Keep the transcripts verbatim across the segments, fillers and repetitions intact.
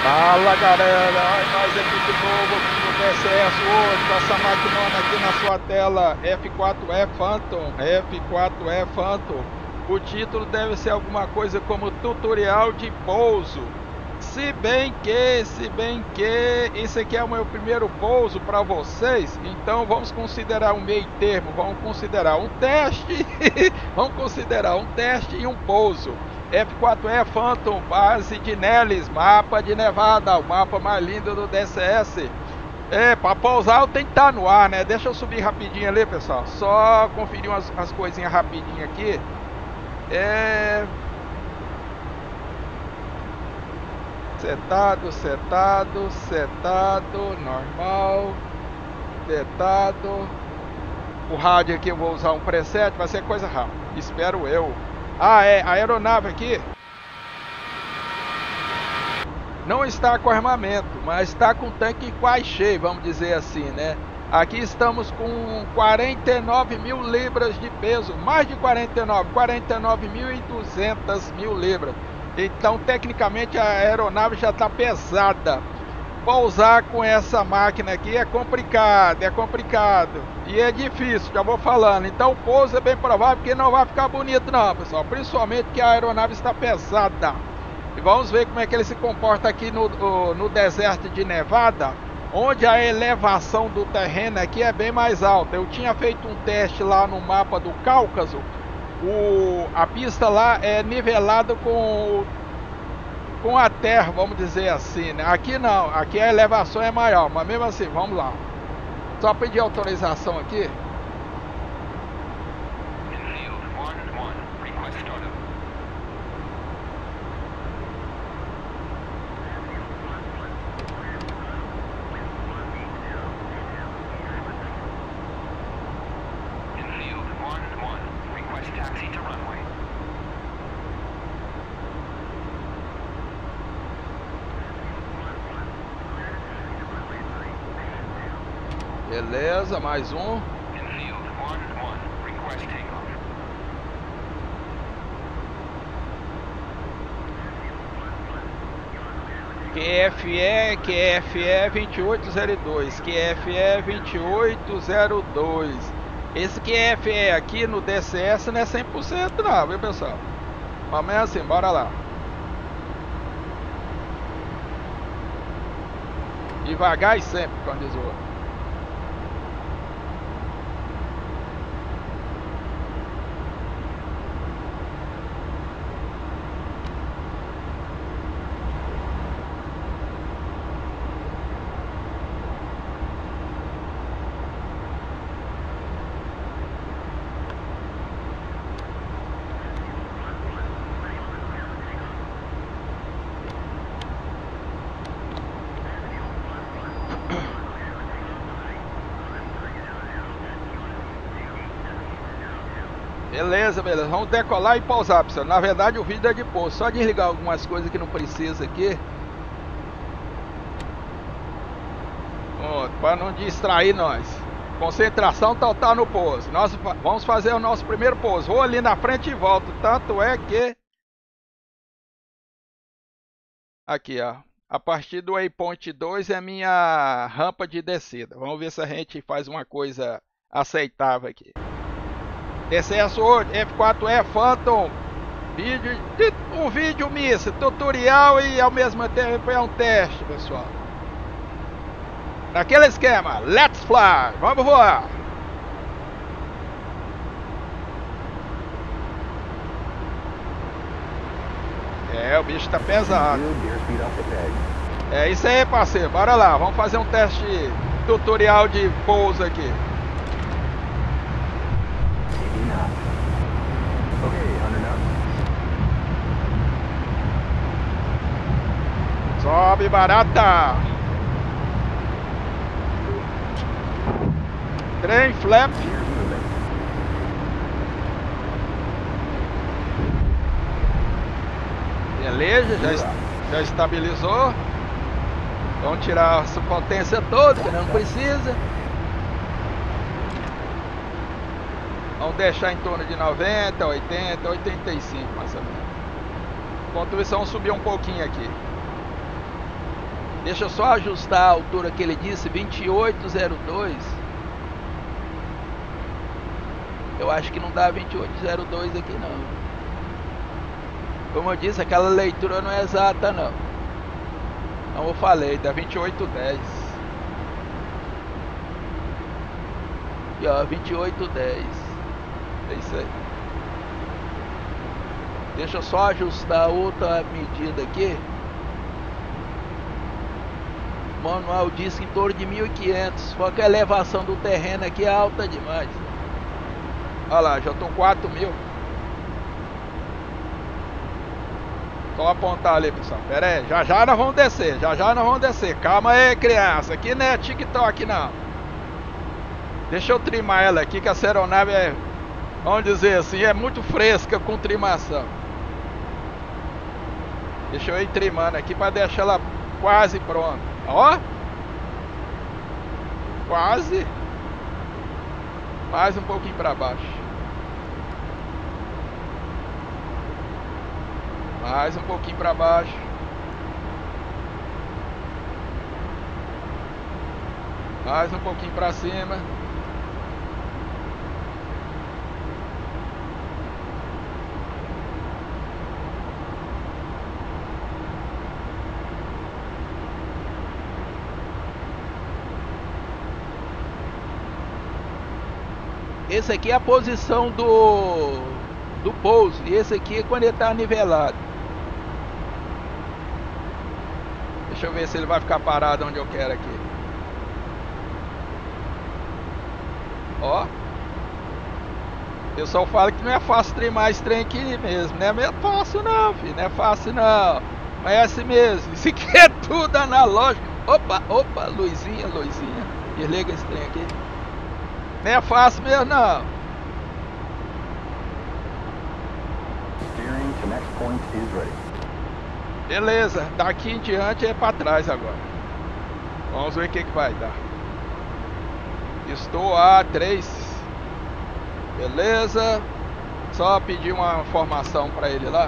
Fala galera, nós aqui de novo aqui no D C S hoje com essa maquinona aqui na sua tela, F quatro E Phantom, F quatro E Phantom. O título deve ser alguma coisa como tutorial de pouso. Se bem que, se bem que, esse aqui é o meu primeiro pouso para vocês, então vamos considerar um meio termo, vamos considerar um teste, vamos considerar um teste e um pouso. F quatro E Phantom, base de Nellis, mapa de Nevada, o mapa mais lindo do D C S. É, para pousar eu tenho que estar no ar, né? Deixa eu subir rapidinho ali, pessoal, só conferir umas, umas coisinhas rapidinho aqui. É... Setado, setado, setado, normal, setado. O rádio aqui eu vou usar um preset, vai ser coisa rápida, espero eu. Ah, é, a aeronave aqui não está com armamento, mas está com o tanque quase cheio, vamos dizer assim, né? Aqui estamos com quarenta e nove mil libras de peso, mais de quarenta e nove, quarenta e nove mil e duzentas mil libras. Então, tecnicamente, a aeronave já está pesada. Pousar com essa máquina aqui é complicado, é complicado. E é difícil, já vou falando. Então, o pouso é bem provável que não vai ficar bonito não, pessoal. Principalmente que a aeronave está pesada. E vamos ver como é que ele se comporta aqui no, no deserto de Nevada, onde a elevação do terreno aqui é bem mais alta. Eu tinha feito um teste lá no mapa do Cáucaso. O, a pista lá é nivelada com, com a terra, vamos dizer assim, né? Aqui não, aqui a elevação é maior, mas mesmo assim, vamos lá. Só pedir autorização aqui. Beleza, mais um. Q F E, Q F E vinte e oito zero dois, Q F E vinte e oito zero dois. Esse Q F E aqui no D C S não é cem por cento não, viu pessoal? Mas é assim, bora lá. Devagar e sempre, quando diz o outro. Beleza, beleza. Vamos decolar e pausar, pessoal. Na verdade, o vídeo é de pouso. Só desligar algumas coisas que não precisa aqui. Para não distrair nós. Concentração total no pouso. Nós vamos fazer o nosso primeiro pouso. Vou ali na frente e volto. Tanto é que... Aqui, ó. A partir do waypoint dois é a minha rampa de descida. Vamos ver se a gente faz uma coisa aceitável aqui. D C S hoje, F quatro E Phantom, vídeo, um vídeo misto, tutorial e ao mesmo tempo é um teste, pessoal. Naquele esquema, let's fly, vamos voar. É, o bicho tá pesado. É isso aí, parceiro, bora lá, vamos fazer um teste tutorial de pouso aqui. Sobe, barata. Trem flap. Beleza, já, já estabilizou. Vamos tirar essa potência toda, que não precisa. Vamos deixar em torno de noventa, oitenta, oitenta e cinco mais ou menos. Enquanto isso, vamos subir um pouquinho aqui. Deixa eu só ajustar a altura que ele disse, vinte e oito zero dois. Eu acho que não dá vinte e oito zero dois aqui não. Como eu disse, aquela leitura não é exata não. Como eu falei, dá vinte e oito dez. E ó, vinte e oito dez. É isso aí. Deixa eu só ajustar outra medida aqui. O manual diz em torno de mil e quinhentos. Só que a elevação do terreno aqui é alta demais. Olha lá, já estou quatro mil. Só apontar ali, pessoal. Pera aí, já já nós vamos descer. Já já nós vamos descer. Calma aí, criança. Aqui não é TikTok, não. Deixa eu trimar ela aqui, que a aeronave é, vamos dizer assim, é muito fresca com trimação. Deixa eu ir trimando aqui para deixar ela quase pronta. Ó. Quase. Mais um pouquinho para baixo. Mais um pouquinho para baixo. Mais um pouquinho para cima. Esse aqui é a posição do, do pouso. E esse aqui é quando ele está nivelado. Deixa eu ver se ele vai ficar parado onde eu quero aqui. Ó. O pessoal fala que não é fácil trimar esse trem aqui mesmo. Não é fácil não, filho. Não é fácil não. Mas é assim mesmo. Isso aqui é tudo analógico. Opa, opa, luzinha, luzinha. Desliga esse trem aqui. Não é fácil mesmo não. Beleza, daqui em diante é para trás agora. Vamos ver o que, que vai dar. Estou a três. Beleza. Só pedir uma informação para ele lá.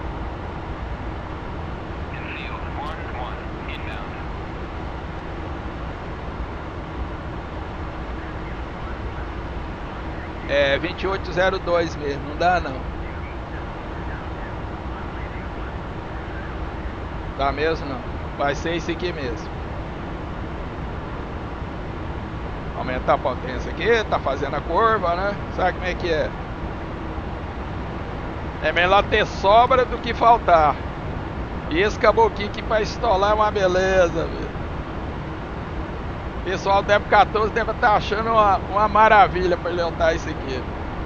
É vinte e oito zero dois mesmo, não dá não. Dá mesmo não. Vai ser esse aqui mesmo. Aumentar a potência aqui, tá fazendo a curva, né? Sabe como é que é? É melhor ter sobra do que faltar. E esse caboquinho aqui pra estolar é uma beleza, velho. O pessoal do Débora quatorze deve estar achando uma, uma maravilha para levantar isso aqui.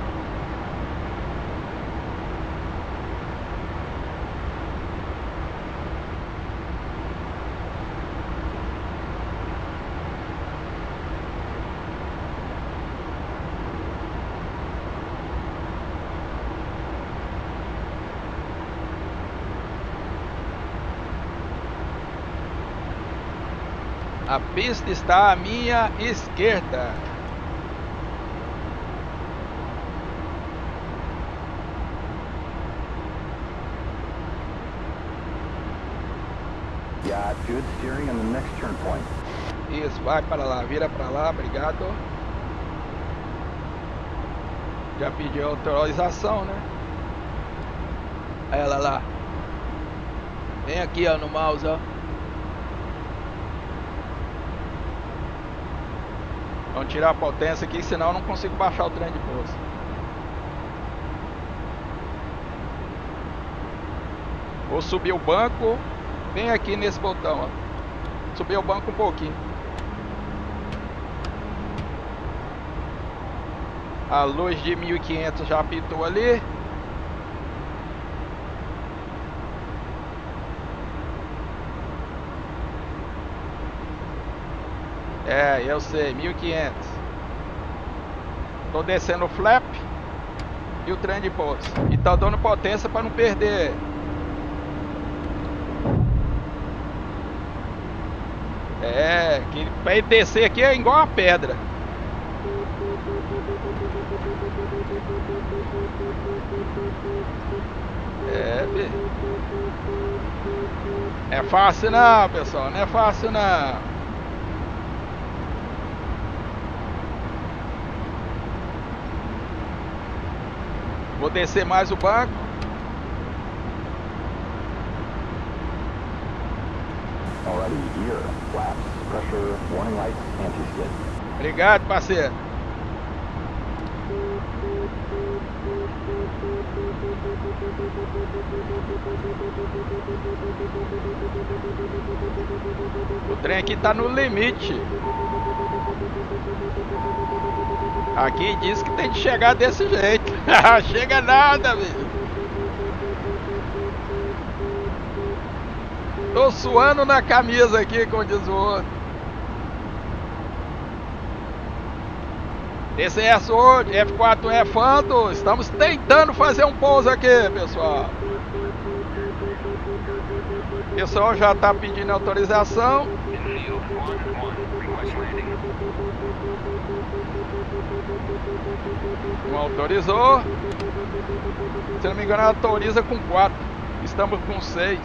A pista está à minha esquerda. Yeah, good steering on the next turn point. Isso, vai para lá, vira para lá, obrigado. Já pediu autorização, né? Ela lá. Vem aqui, ó, no mouse, ó. Vamos tirar a potência aqui, senão eu não consigo baixar o trem de pouso. Vou subir o banco. Bem aqui nesse botão, ó. Subir o banco um pouquinho. A luz de mil e quinhentos já apitou ali. É, eu sei, mil e quinhentos. Tô descendo o flap e o trem de pouso. E tá dando potência para não perder. É, que pra ele descer aqui é igual uma pedra. É, filho. É fácil não, pessoal, não é fácil não. Vou descer mais o banco. Alrighty, gear, flaps, pressure, warning lights, anti-skid. Obrigado, parceiro. O trem aqui tá no limite. Aqui diz que tem que chegar desse jeito. Chega nada, velho. Tô suando na camisa aqui, como diz o outro. Esse é o F quatro é Phantom. Estamos tentando fazer um pouso aqui, pessoal. O pessoal já tá pedindo autorização. Não autorizou. Se não me engano, autoriza com quatro. Estamos com seis.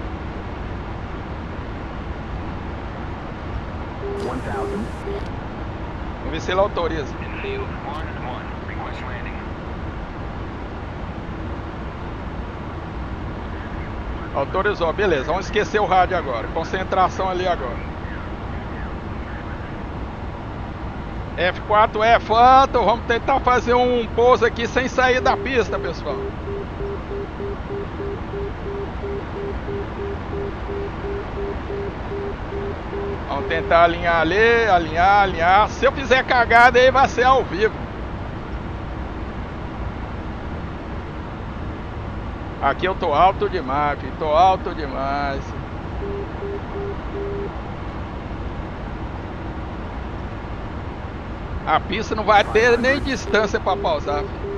Vamos ver se ele autoriza. Autorizou, beleza. Vamos esquecer o rádio agora. Concentração ali agora. F quatro é Phantom. Vamos tentar fazer um pouso aqui sem sair da pista, pessoal. Vamos tentar alinhar ali, alinhar, alinhar. Se eu fizer cagada aí vai ser ao vivo. Aqui eu tô alto demais, filho. Tô alto demais. A pista não vai ter nem distância para pausar, filho.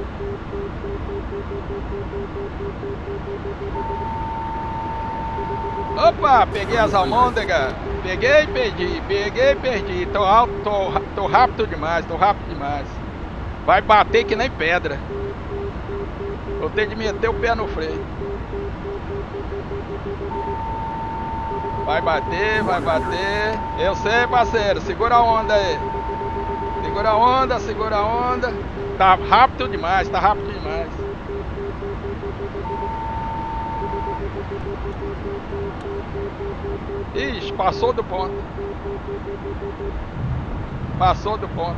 Opa, peguei as almôndegas. Peguei e perdi, peguei e perdi. Tô alto, tô, tô rápido demais, tô rápido demais. Vai bater que nem pedra. Vou ter de meter o pé no freio. Vai bater, vai bater. Eu sei, parceiro, segura a onda aí. Segura a onda, segura a onda. Tá rápido demais, tá rápido demais. Ixi, passou do ponto. Passou do ponto.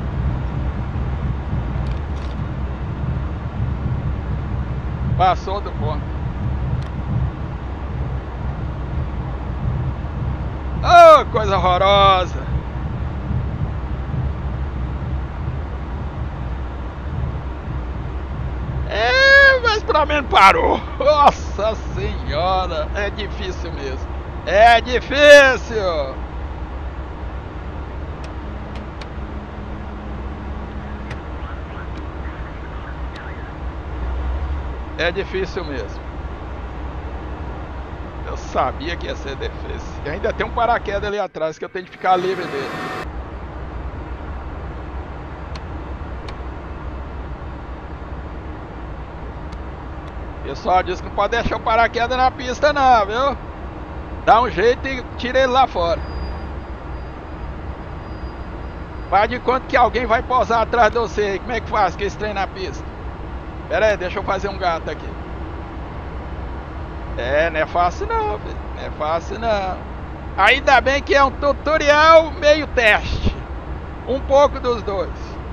Passou do ponto. Oh, coisa horrorosa. É, mas pra mim parou. Nossa senhora, é difícil mesmo. É difícil. É difícil mesmo. Eu sabia que ia ser difícil. E ainda tem um paraquedas ali atrás que eu tenho que ficar livre dele. O pessoal disse que não pode deixar o paraquedas na pista não, viu? Dá um jeito e tira ele lá fora. Faz de conta que alguém vai pousar atrás de você. Como é que faz que esse trem na pista? Pera aí, deixa eu fazer um gato aqui. É, não é fácil não, filho. Não é fácil não. Ainda bem que é um tutorial meio teste. Um pouco dos dois.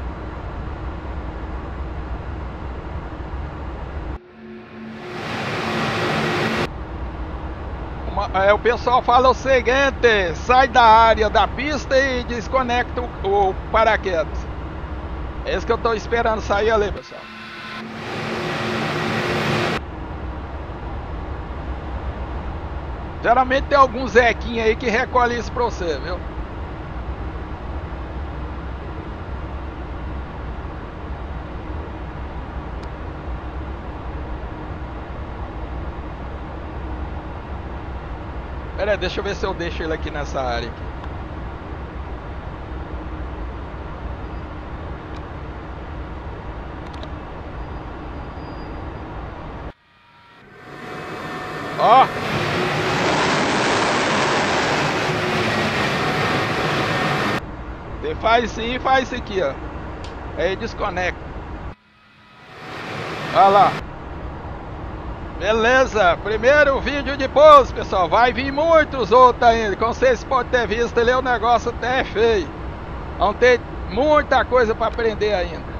Uma, é, o pessoal fala o seguinte: sai da área da pista e desconecta o, o paraquedas. É isso que eu tô esperando sair ali, pessoal. Geralmente tem algum Zequinha aí que recolhe isso pra você, viu? Pera aí, deixa eu ver se eu deixo ele aqui nessa área aqui. Ó! faz sim, faz isso aqui, ó. Aí desconecta. Olha lá. Beleza, primeiro vídeo de pouso, pessoal. Vai vir muitos outros ainda. Como vocês podem ter visto, ele é um negócio até feio. Vão ter muita coisa para aprender ainda.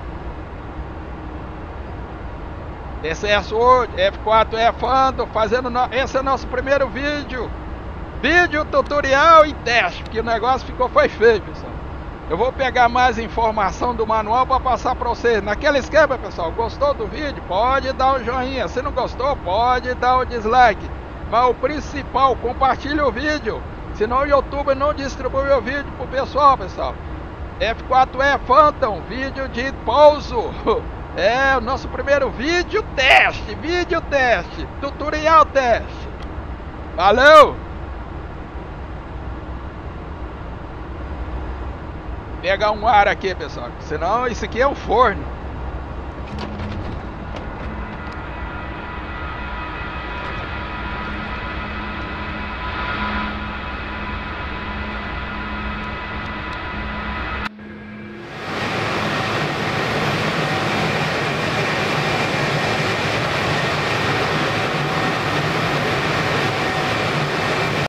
D C S World, F quatro E Phantom, fazendo no... esse é o nosso primeiro vídeo. Vídeo tutorial e teste, porque o negócio ficou foi feio, pessoal. Eu vou pegar mais informação do manual para passar para vocês. Naquele esquema, pessoal, gostou do vídeo? Pode dar o joinha. Se não gostou, pode dar o dislike. Mas o principal, compartilhe o vídeo. Senão o YouTube não distribui o vídeo pro pessoal, pessoal. F quatro E Phantom, vídeo de pouso. É o nosso primeiro vídeo teste. Vídeo teste. Tutorial teste. Valeu! Pegar um ar aqui, pessoal, senão isso aqui é um forno.